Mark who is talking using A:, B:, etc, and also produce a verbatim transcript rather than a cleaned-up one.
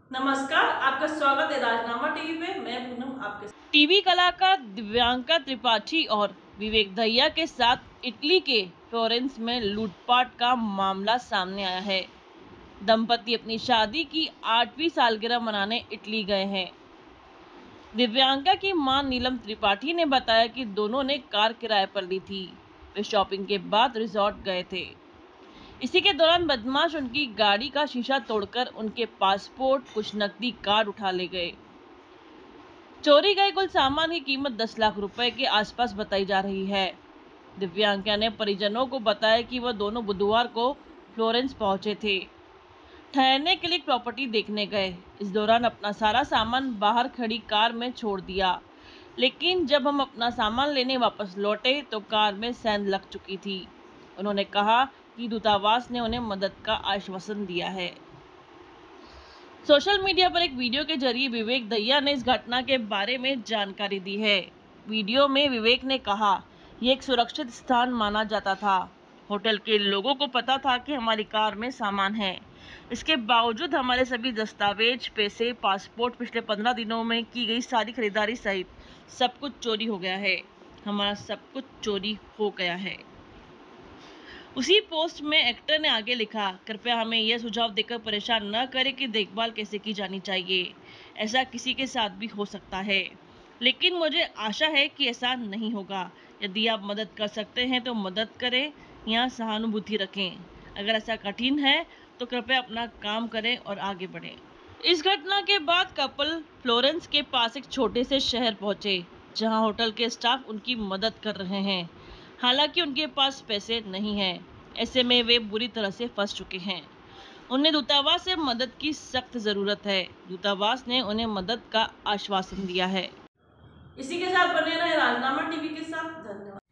A: नमस्कार, आपका स्वागत है राजनामा टीवी पे। मैं पूनम आपके साथ।
B: टीवी कलाकार दिव्यांका त्रिपाठी और विवेक दहिया के साथ इटली के फ्लोरेंस में लूटपाट का मामला सामने आया है। दंपति अपनी शादी की आठवीं सालगिरह मनाने इटली गए हैं। दिव्यांका की मां नीलम त्रिपाठी ने बताया कि दोनों ने कार किराए पर ली थी। वे शॉपिंग के बाद रिजॉर्ट गए थे। इसी के दौरान बदमाश उनकी गाड़ी का शीशा तोड़कर उनके पासपोर्ट, कुछ नकदी, कार्ड उठा ले गए। चोरी गए कुल सामान की कीमत दस लाख रुपए के आसपास बताई जा रही है। दिव्यांका ने परिजनों को बताया कि वह दोनों बुधवार को फ्लोरेंस पहुंचे थे, ठहरने के लिए प्रॉपर्टी देखने गए। इस दौरान अपना सारा सामान बाहर खड़ी कार में छोड़ दिया, लेकिन जब हम अपना सामान लेने वापस लौटे तो कार में सेंध लग चुकी थी। उन्होंने कहा कि दूतावास ने उन्हें मदद का आश्वासन दिया है। सोशल मीडिया पर एक वीडियो के जरिए विवेक दहिया ने इस घटना के बारे में जानकारी दी है। वीडियो में विवेक ने कहा, यह एक सुरक्षित स्थान माना जाता था। होटल के लोगों को पता था कि हमारी कार में सामान है। इसके बावजूद हमारे सभी दस्तावेज, पैसे, पासपोर्ट, पिछले पंद्रह दिनों में की गई सारी खरीदारी सहित सब कुछ चोरी हो गया है। हमारा सब कुछ चोरी हो गया है। उसी पोस्ट में एक्टर ने आगे लिखा, कृपया हमें यह सुझाव देकर परेशान न करें कि देखभाल कैसे की जानी चाहिए। ऐसा किसी के साथ भी हो सकता है, लेकिन मुझे आशा है कि ऐसा नहीं होगा। यदि आप मदद कर सकते हैं तो मदद करें या सहानुभूति रखें। अगर ऐसा कठिन है तो कृपया अपना काम करें और आगे बढ़ें। इस घटना के बाद कपल फ्लोरेंस के पास एक छोटे से शहर पहुंचे, जहां होटल के स्टाफ उनकी मदद कर रहे हैं। हालांकि उनके पास पैसे नहीं हैं। ऐसे में वे बुरी तरह से फंस चुके हैं। उन्हें दूतावास से मदद की सख्त जरूरत है। दूतावास ने उन्हें मदद का आश्वासन दिया है।
A: इसी के साथ बने रहे राजनामा टीवी के साथ। धन्यवाद।